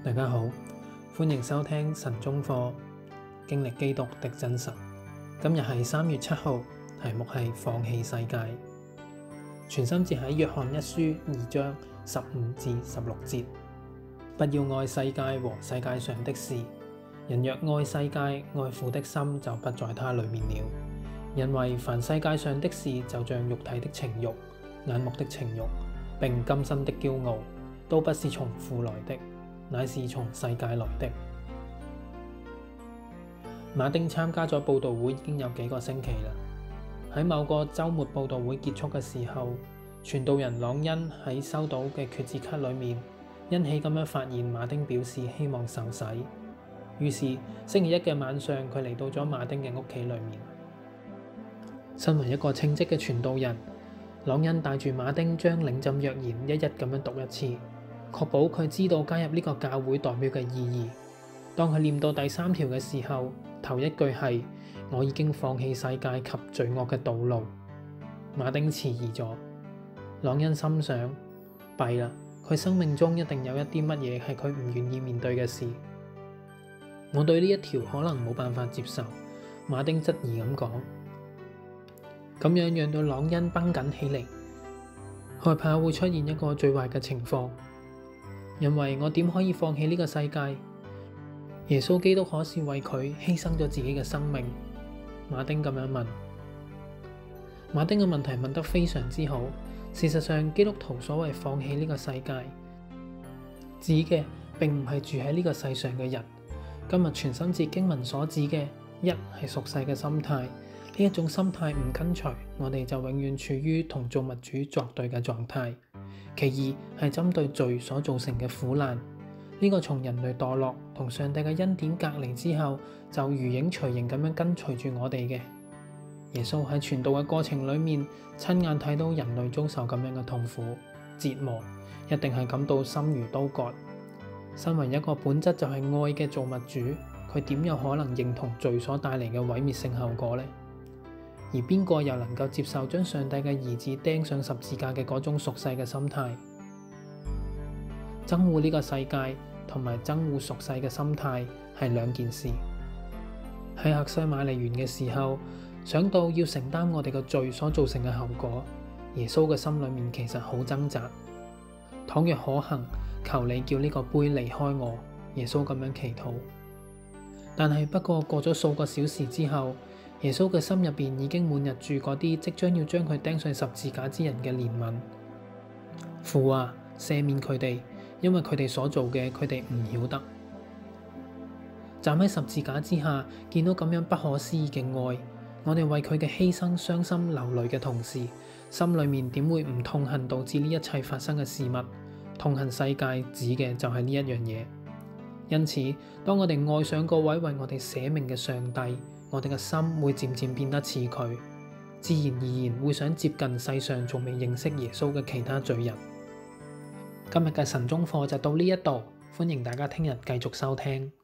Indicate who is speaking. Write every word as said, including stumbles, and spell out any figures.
Speaker 1: 大家好，歡迎收聽晨鐘課，經歷基督的真實。今日係三月七號，題目係放棄世界。全心節喺約翰一書二章十五至十六節。不要愛世界和世界上的事，人若愛世界，愛父的心就不在他裡面了。因為凡世界上的事，就像肉體的情慾、眼目的情慾，並今生的驕傲，都不是從父來的，乃是從世界來的。馬丁參加咗佈道會已經有幾個星期啦。喺某個週末佈道會結束嘅時候，傳道人朗恩喺收到嘅決志卡裏面，欣喜咁樣發現馬丁表示希望受洗。於是星期一嘅晚上，佢嚟到咗馬丁嘅屋企裏面。身為一個稱職嘅傳道人，朗恩帶住馬丁將領浸約言一一咁樣讀一次，確保佢知道加入呢個教會代表嘅意義。當佢念到第三條嘅時候，頭一句係我已經放棄世界及罪惡嘅道路。馬丁遲疑咗，朗恩心想弊啦，佢生命中一定有一啲乜嘢係佢唔願意面對嘅事。我對呢一條可能冇辦法接受，馬丁質疑咁講。咁樣讓到朗恩繃緊起嚟，害怕會出現一個最壞嘅情況。因為我點可以放棄呢個世界？耶穌基督可是為佢犧牲咗自己嘅生命。馬丁咁樣問。馬丁嘅問題問得非常之好。事實上，基督徒所謂放棄呢個世界，指嘅並唔係住喺呢個世上嘅人。今日全心節經文所指嘅，一係屬世嘅心態。呢一種心態唔跟隨，我哋就永遠處於同造物主作對嘅狀態。其二係針對罪所造成嘅苦難，呢個從人類墮落同上帝嘅恩典隔離之後，就如影隨形咁樣跟隨住我哋嘅。耶穌喺傳道嘅過程裏面，親眼睇到人類遭受咁樣嘅痛苦折磨，一定係感到心如刀割。身為一個本質就係愛嘅造物主，佢點有可能認同罪所帶嚟嘅毀滅性後果呢？而邊個又能夠接受將上帝嘅兒子釘上十字架嘅嗰種屬世嘅心態？憎惡呢個世界同埋憎惡屬世嘅心態係兩件事。喺客西馬尼園嘅時候，想到要承擔我哋嘅罪所造成嘅後果，耶穌嘅心裏面其實好掙扎。倘若可行，求你叫呢個杯離開我。耶穌咁樣祈禱。但係不過過咗數個小時之後，耶穌嘅心入邊已經滿溢住嗰啲即將要將佢釘上十字架之人嘅憐憫。父啊，赦免佢哋，因為佢哋所做嘅，佢哋唔曉得。站喺十字架之下，見到咁樣不可思議嘅愛，我哋為佢嘅犧牲傷心流淚嘅同時，心裏面點會唔痛恨導致呢一切發生嘅事物？痛恨世界指嘅就係呢一樣嘢。因此，當我哋愛上嗰位為我哋捨命嘅上帝，我哋嘅心會漸漸變得似佢，自然而然會想接近世上仲未認識耶穌嘅其他罪人。今日嘅晨鐘課就到呢一度，歡迎大家聽日繼續收聽。